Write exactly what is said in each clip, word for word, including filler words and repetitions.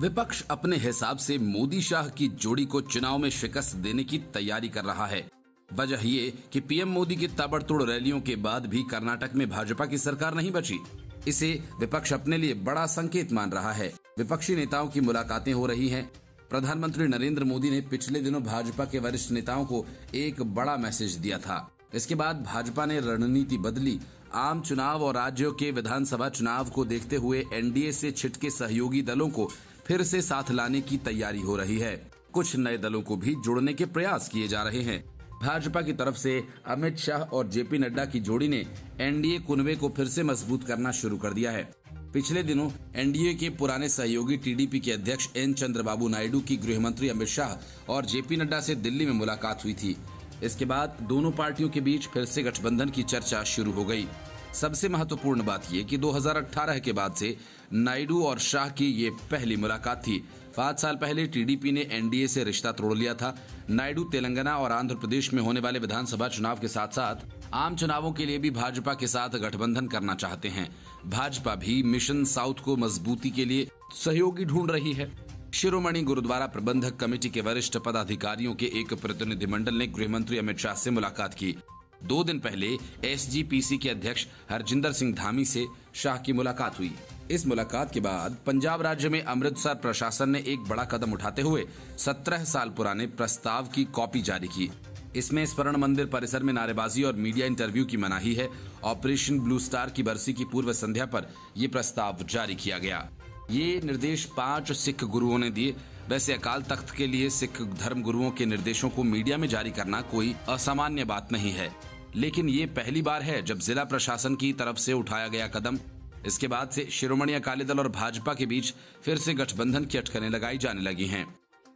विपक्ष अपने हिसाब से मोदी शाह की जोड़ी को चुनाव में शिकस्त देने की तैयारी कर रहा है। वजह ये कि पीएम मोदी की ताबड़तोड़ रैलियों के बाद भी कर्नाटक में भाजपा की सरकार नहीं बची। इसे विपक्ष अपने लिए बड़ा संकेत मान रहा है। विपक्षी नेताओं की मुलाकातें हो रही हैं। प्रधानमंत्री नरेंद्र मोदी ने पिछले दिनों भाजपा के वरिष्ठ नेताओं को एक बड़ा मैसेज दिया था। इसके बाद भाजपा ने रणनीति बदली। आम चुनाव और राज्यों के विधानसभा चुनाव को देखते हुए एनडीए से छिटके सहयोगी दलों को फिर से साथ लाने की तैयारी हो रही है। कुछ नए दलों को भी जोड़ने के प्रयास किए जा रहे हैं। भाजपा की तरफ से अमित शाह और जेपी नड्डा की जोड़ी ने एनडीए कुनबे को फिर से मजबूत करना शुरू कर दिया है। पिछले दिनों एनडीए के पुराने सहयोगी टीडीपी के अध्यक्ष एन चंद्रबाबू नायडू की गृह मंत्री अमित शाह और जेपी नड्डा से दिल्ली में मुलाकात हुई थी। इसके बाद दोनों पार्टियों के बीच फिर से गठबंधन की चर्चा शुरू हो गई। सबसे महत्वपूर्ण बात यह कि दो हज़ार अठारह के बाद से नायडू और शाह की ये पहली मुलाकात थी। पाँच साल पहले टीडीपी ने एनडीए से रिश्ता तोड़ लिया था। नायडू तेलंगाना और आंध्र प्रदेश में होने वाले विधानसभा चुनाव के साथ साथ आम चुनावों के लिए भी भाजपा के साथ गठबंधन करना चाहते हैं। भाजपा भी मिशन साउथ को मजबूती के लिए सहयोगी ढूंढ रही है। शिरोमणि गुरुद्वारा प्रबंधक कमेटी के वरिष्ठ पदाधिकारियों के एक प्रतिनिधिमंडल ने गृह मंत्री अमित शाह से मुलाकात की। दो दिन पहले एसजीपीसी के अध्यक्ष हरजिंदर सिंह धामी से शाह की मुलाकात हुई। इस मुलाकात के बाद पंजाब राज्य में अमृतसर प्रशासन ने एक बड़ा कदम उठाते हुए सत्रह साल पुराने प्रस्ताव की कॉपी जारी की। इसमें स्वर्ण मंदिर परिसर में नारेबाजी और मीडिया इंटरव्यू की मनाही है। ऑपरेशन ब्लू स्टार की बरसी की पूर्व संध्या पर यह प्रस्ताव जारी किया गया। ये निर्देश पांच सिख गुरुओं ने दिए। वैसे अकाल तख्त के लिए सिख धर्म गुरुओं के निर्देशों को मीडिया में जारी करना कोई असामान्य बात नहीं है, लेकिन ये पहली बार है जब जिला प्रशासन की तरफ से उठाया गया कदम। इसके बाद से शिरोमणि अकाली दल और भाजपा के बीच फिर से गठबंधन की अटकलें लगाई जाने लगी हैं।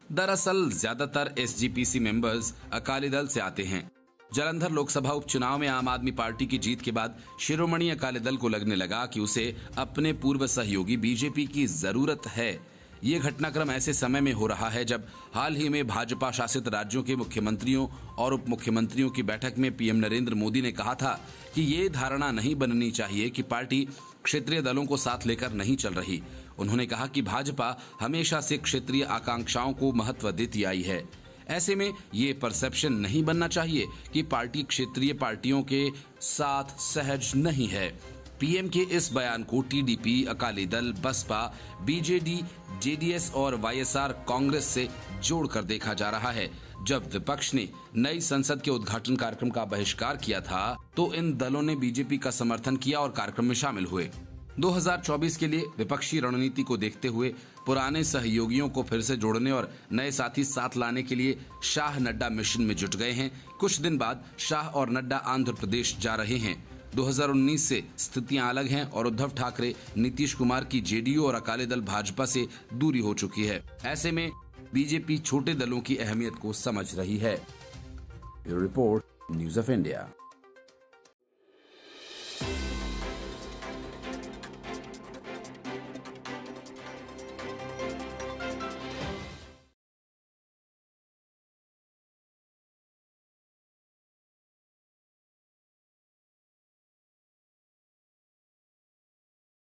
दरअसल ज्यादातर एसजीपीसी मेंबर्स अकाली दल से आते हैं। जालंधर लोकसभा उपचुनाव में आम आदमी पार्टी की जीत के बाद शिरोमणि अकाली दल को लगने लगा कि उसे अपने पूर्व सहयोगी बीजेपी की जरूरत है। ये घटनाक्रम ऐसे समय में हो रहा है जब हाल ही में भाजपा शासित राज्यों के मुख्यमंत्रियों और उप मुख्यमंत्रियों की बैठक में पीएम नरेंद्र मोदी ने कहा था कि ये धारणा नहीं बननी चाहिए कि पार्टी क्षेत्रीय दलों को साथ लेकर नहीं चल रही। उन्होंने कहा कि भाजपा हमेशा से क्षेत्रीय आकांक्षाओं को महत्व देती आई है। ऐसे में ये परसेप्शन नहीं बनना चाहिए कि पार्टी क्षेत्रीय पार्टियों के साथ सहज नहीं है। पीएम के इस बयान को TDP, Akali Dal, Basapa, BJD, JDS और वाईएसआर कांग्रेस से जोड़कर देखा जा रहा है। जब विपक्ष ने नई संसद के उद्घाटन कार्यक्रम का बहिष्कार किया था, तो इन दलों ने बीजेपी का समर्थन किया और कार्यक्रम में शामिल हुए। दो हज़ार चौबीस के लिए विपक्षी रणनीति को देखते हुए पुराने सहयोगियों को फिर से जोड़ने और नए साथी साथ लाने के लिए शाह नड्डा मिशन में जुट गए हैं। कुछ दिन बाद शाह और नड्डा आंध्र प्रदेश जा रहे हैं। दो हज़ार उन्नीस से स्थितियां अलग हैं और उद्धव ठाकरे, नीतीश कुमार की जेडीयू और अकाली दल भाजपा से दूरी हो चुकी है। ऐसे में बीजेपी छोटे दलों की अहमियत को समझ रही है। Bureau report, news of India.